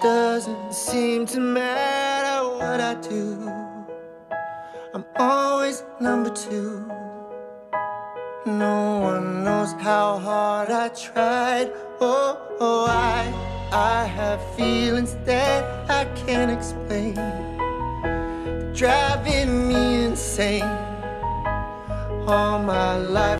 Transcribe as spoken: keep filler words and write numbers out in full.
doesn't seem to matter what I do. I'm always number two. No one knows how hard I tried. Oh, oh, I, I have feelings that I can't explain, driving me insane. All my life